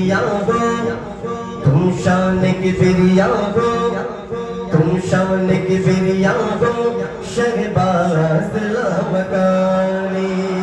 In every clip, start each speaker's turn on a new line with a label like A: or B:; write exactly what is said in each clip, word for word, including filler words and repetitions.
A: फिरिया हो, तुम शान की फिरिया हो, तुम शान की फिरिया हो, शहबाज लामकानी।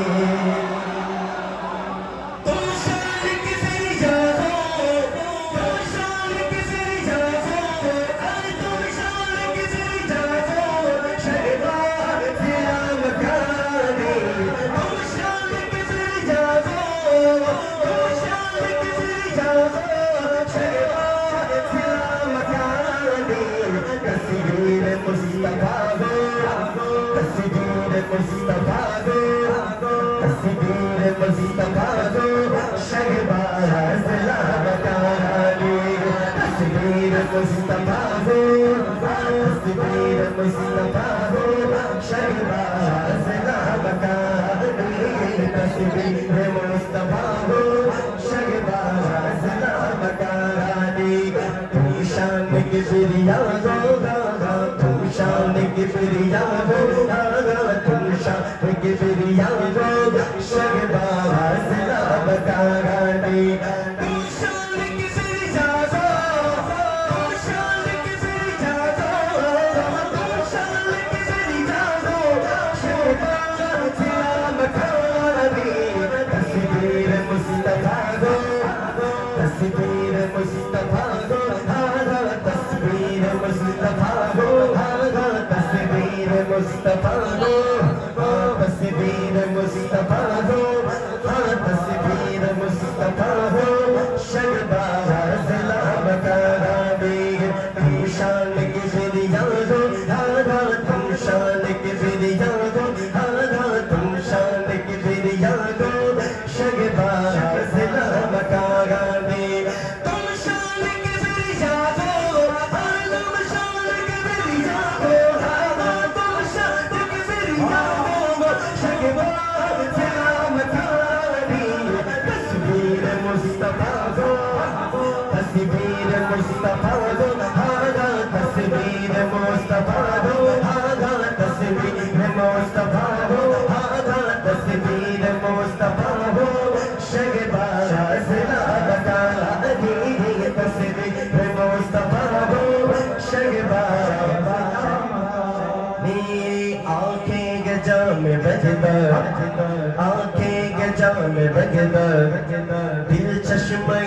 A: दिल चश्मे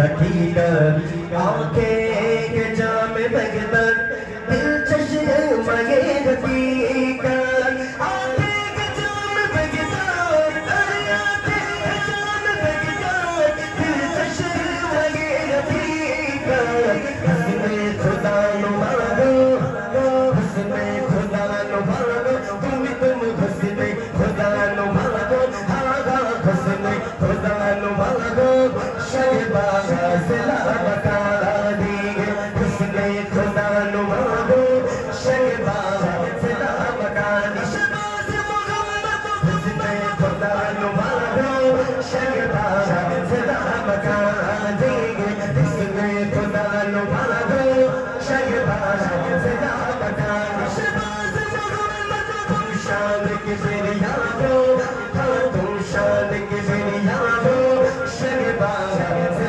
A: हकीकत, आंखें के जाम बगदर, दिल चश्मे हकीकत, आंखें के जाम बगदर, आंखें के जाम बगदर, दिल चश्मे हकीकत। हस्ने खुदा नु मांगो, हस्ने खुदा नु मांगो, तुम तुम हस्ने खुदा नु मांगो, हस्ने खुदा नु मांगो, शहबाज लामकानी। हस्ने खुदा नु मांगो, शहबाज लामकानी। शहबाज मोहम्मद, हस्ने खुदा नु मांगो, शहबाज लामकानी। हस्ने खुदा नु मांगो, शहबाज लामकानी। शहबाज मोहम्मद, तुम शान की फिरिया हो, तुम शान की फिरिया हो, शहबाज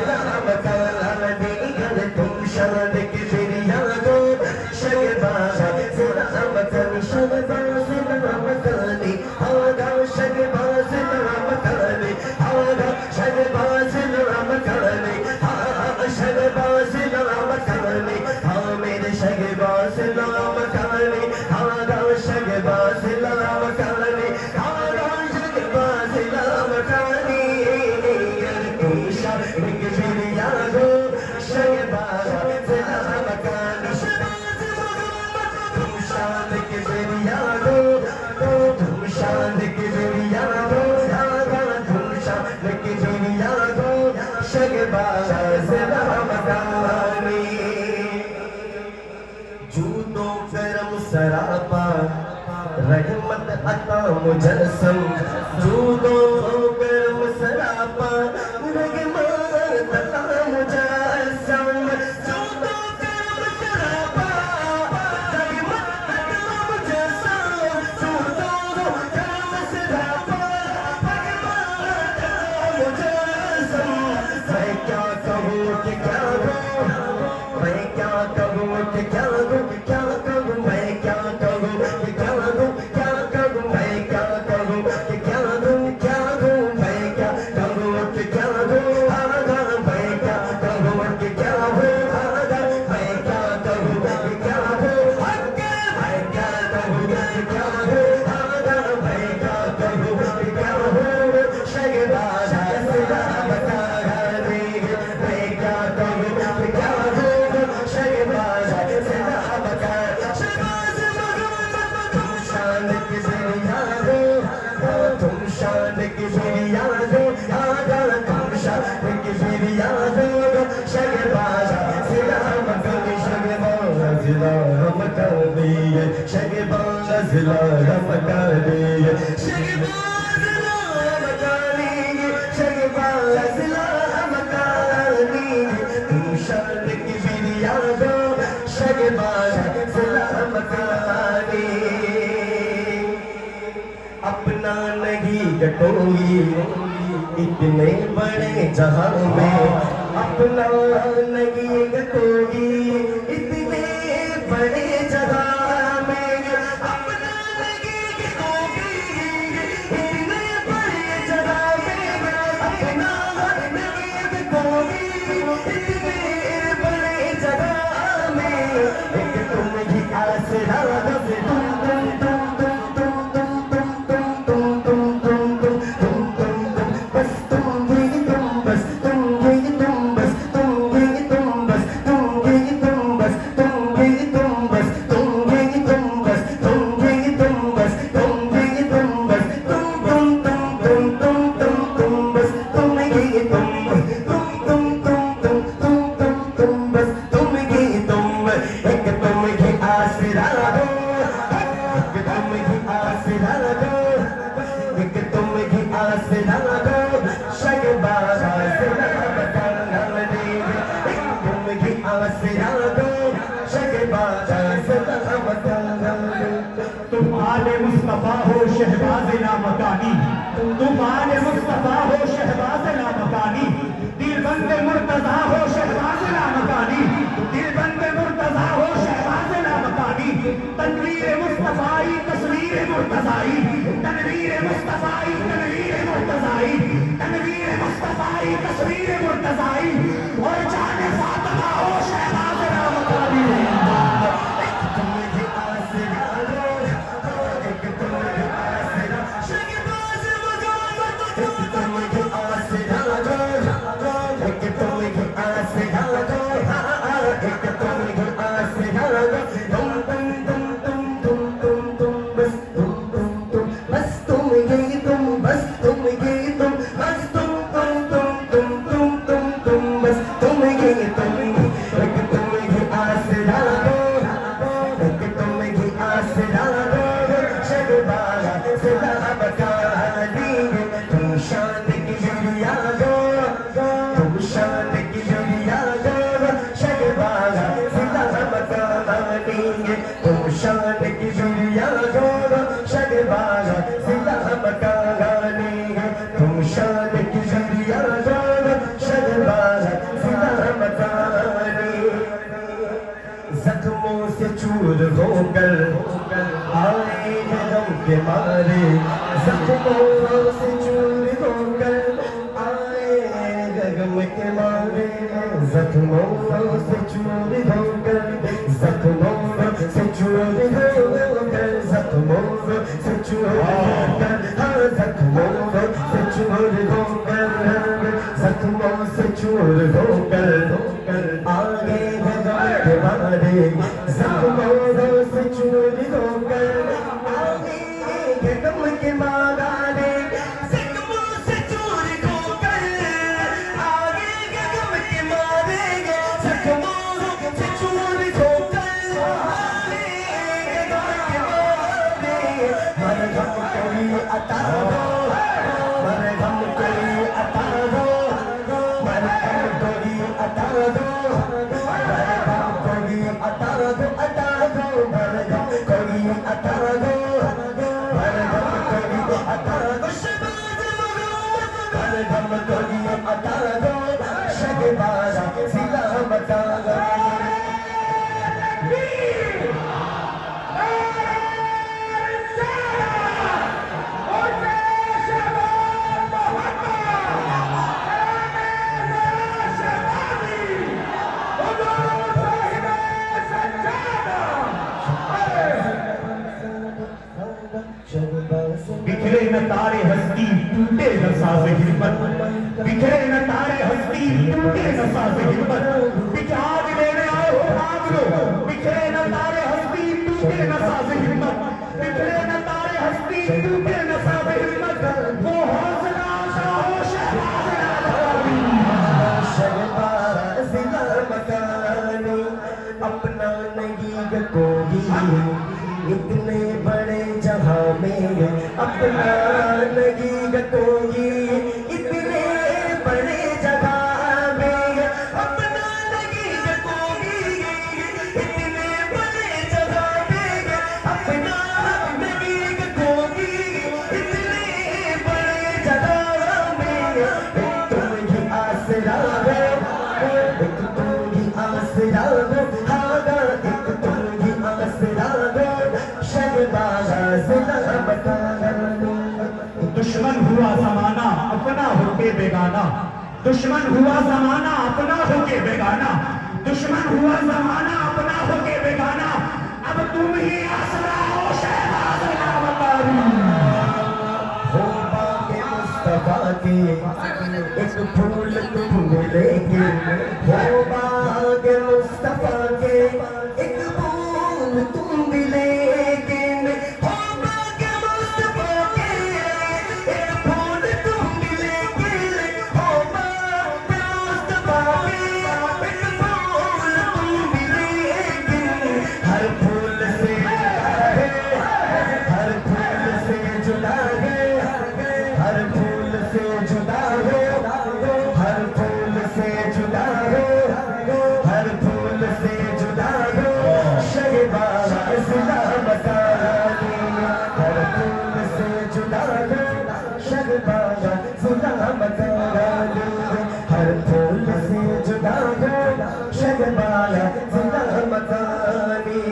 A: लामकानी। तुम शान की फिरिया हो, शहबाज लामकानी। शहबाज लामकानी, आगा शहबाज लामकानी, आगा शहबाज लामकानी, हाँ शहबाज लामकानी, हाँ मेरे शहबाज लामकानी, आगा शहबाज लामकानी, आगा शहबाज लामकानी। तुम शान की फिरिया हो, शहबाज लामकानी। शहबाज मोहम्मद, तुम शान की फिरिया हो, तुम शान की फिरिया हो, तुम शान की फिरिया हो, शहबाज लामकानी। जूदो करम सरापा, रहमत अता मुजस्सम, जूदो करम सरापा, रहमत अता मुजस्सम, जूदो करम सरापा, रहमत अता मुजस्सम, जूदो करम सरापा, रहमत अता मुजस्सम। मैं क्या कहूँ मकानी शहबाज लारा मकानी शहबाज लारा मकानी शहबाज लारा मकानी तुम शान की बिरिया दो शहबाज लारा मकानी अपना नहीं कोई इतने बड़े जहां में अपना नहीं कोई इतने बड़े जहां में अपना नहीं कोई इतने बड़े जहां में अपना नहीं कोई इतने बड़े जहां में एक तुम ही आसरा तुम तुम आले मुस्तफा हो शहबाज नामकानी तुम आले मुस्तफा हो शहबाज नामकानी दिल बंदे मुर्तजा हो शहबाज नामकानी दिल बंदे मुर्तजा हो शहबाज नामकानी तनवीर मुस्तफाई तस्वीर मुर्तजाई तनवीर मुस्तफाई तनवीर मुर्तजाई तनवीर मुस्तफाई तस्वीर मुर्तजाई और जाने फातिमा हो शहबाज नामकानी जख्मों से चूर होकर आए गम के मारे जख्मों से चूर होकर आए गम के मारे जख्मों से चूर होकर जख्मों से चूर होकर जख्मों से चूर होकर हाँ जख्मों से चूर होकर जख्मों से चूर होकर आगे के मारे जख्मों से चूर होकर आगे गम के मारे जख्मों से चूर होकर आगे गम के मारे जख्मों से चूर होकर आगे गम के मारे हर गम कोई अता दो हर गम कोई अता दो हर गम कोई अता दो अता दो अता दो बरगम कोई अता दो बरगम कोई अता दो शहबाज बरगम कोई अता दो शहबाज सिला बता दो बिखरे न तारे हस्ती टूटे न साज़ हिम्मत बिखरे न तारे हस्ती टूटे न साज़ हिम्मत बिचार लेने आए हो भाग लो बिखरे न तारे हस्ती टूटे न साज़ हिम्मत बिखरे न तारे हस्ती टूटे न साज़ हिम्मत वो हौसला आशा हो शहबाज नामकानी अपना नहीं कोई
B: इतने बड़े जहां में अपना नहीं कोई, इतने बड़े जगह में अपना नहीं कोई, इतने बड़े जगह में अपना नहीं कोई, इतने बड़े जगह में एक तुम ही आसरा हो, एक तुम ही आसरा हो, हागा एक तुम ही आसरा हो, शहबाज़
A: दुश्मन हुआ जमाना अपना होके बेगाना, दुश्मन हुआ जमाना अपना होके बेगाना, दुश्मन हुआ जमाना अपना होके बेगाना, अब तुम ही आसरा हो शहबाज़ नामकारी।
B: हो बागे मुस्तफा के एक फूल तुम मिलेंगे, हो बागे मुस्तफा के एक फूल तुम मिलेंगे, हो बागे मुस्तफा के एक फूल तुम मिलेंगे, हो बागे मुस्तफा के एक फूल तुम मिलेंगे, हर फूल से हर फूल से जुदा है, हर फूल से जुदा हो, हर फूल से जुदा हो, हर फूल से जुदा हो, शहबाज़ नामकारी। हर फूल से जुदा हो, शहबाज़ नामकारी। हर फूल से जुदा हो, शहबाज़ नामकारी।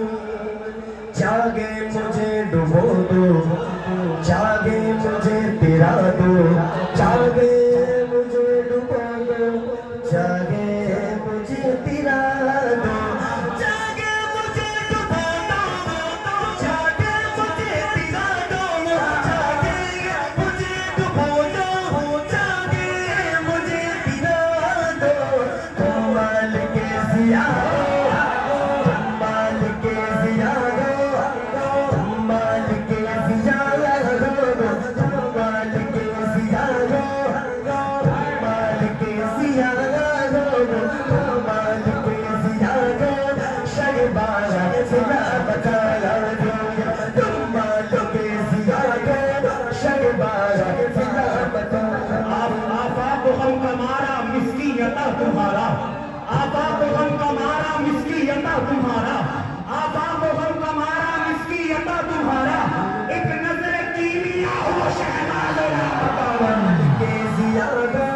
B: जागे मुझे डुबो दो, जागे मुझे तिरा दो, जागे मुझे डुबो दो, जागे मुझे तिरा दो, जागे मुझे डुबो दो, जागे मुझे तिरा दो, जागे मुझे डुबो दो, जागे मुझे तिरा दो, कमाल के जिया कमाल के जिया कमाल के जिया कमाल के जिया कमाल के जिया कमाल के जिया शहबाज़ नामकारी। कमाल के जिया शहबाज़ नामकारी।
A: आपा को हम कमारा मिस्कीयता तुम्हारा, आपा को हम कमारा मिस्कीयता तुम्हारा, आपा को हम कमारा मिस्कीयता तुम्हारा, एक नजर कीमिया हो शहबाज़ नामकारी।
B: के जिया